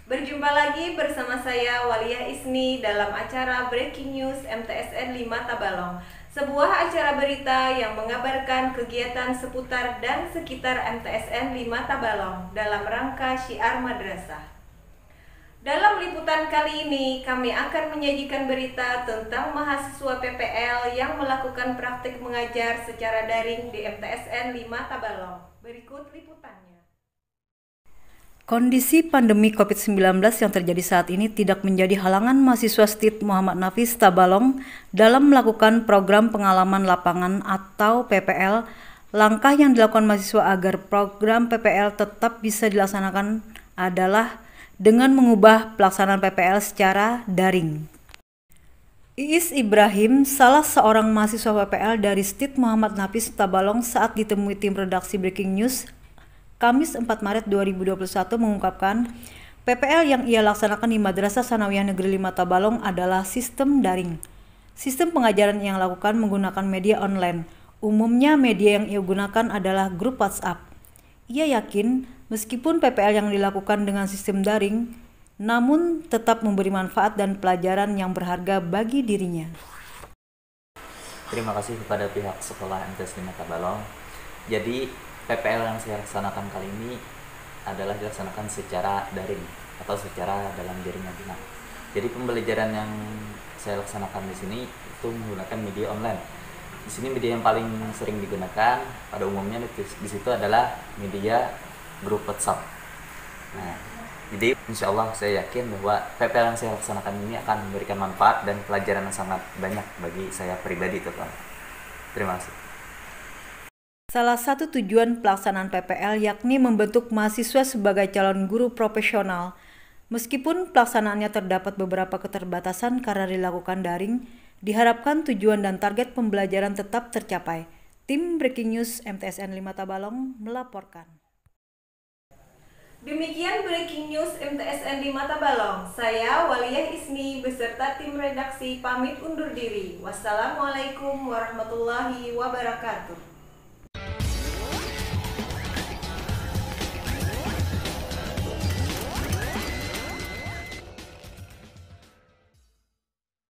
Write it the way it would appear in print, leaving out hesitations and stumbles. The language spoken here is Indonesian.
Berjumpa lagi bersama saya Waliyah Isni dalam acara Breaking News MTSN 5 Tabalong, sebuah acara berita yang mengabarkan kegiatan seputar dan sekitar MTSN 5 Tabalong dalam rangka syiar madrasah. Dalam liputan kali ini, kami akan menyajikan berita tentang mahasiswa PPL yang melakukan praktik mengajar secara daring di MTSN 5 Tabalong. Berikut liputannya. Kondisi pandemi COVID-19 yang terjadi saat ini tidak menjadi halangan mahasiswa STIT Muhammad Nafis Tabalong dalam melakukan program pengalaman lapangan atau PPL. Langkah yang dilakukan mahasiswa agar program PPL tetap bisa dilaksanakan adalah dengan mengubah pelaksanaan PPL secara daring. Iis Ibrahim, salah seorang mahasiswa PPL dari STIT Muhammad Nafis Tabalong saat ditemui tim redaksi Breaking News Kamis 4 Maret 2021 mengungkapkan PPL yang ia laksanakan di Madrasah Sanawiyah Negeri 5 Tabalong adalah sistem daring. Sistem pengajaran yang lakukan menggunakan media online. Umumnya media yang ia gunakan adalah grup WhatsApp. Ia yakin meskipun PPL yang dilakukan dengan sistem daring, namun tetap memberi manfaat dan pelajaran yang berharga bagi dirinya. Terima kasih kepada pihak sekolah MTS 5 Tabalong. Jadi PPL yang saya laksanakan kali ini adalah dilaksanakan secara daring atau secara dalam jaringan bina. Jadi pembelajaran yang saya laksanakan di sini itu menggunakan media online. Di sini media yang paling sering digunakan pada umumnya di situ adalah media grup WhatsApp. Nah, jadi insya Allah saya yakin bahwa PPL yang saya laksanakan ini akan memberikan manfaat dan pelajaran yang sangat banyak bagi saya pribadi, teman. Terima kasih. Salah satu tujuan pelaksanaan PPL yakni membentuk mahasiswa sebagai calon guru profesional. Meskipun pelaksanaannya terdapat beberapa keterbatasan karena dilakukan daring, diharapkan tujuan dan target pembelajaran tetap tercapai. Tim Breaking News MTSN 5 Tabalong melaporkan. Demikian Breaking News MTSN 5 Tabalong. Saya Waliyah Isni beserta tim redaksi pamit undur diri. Wassalamualaikum warahmatullahi wabarakatuh.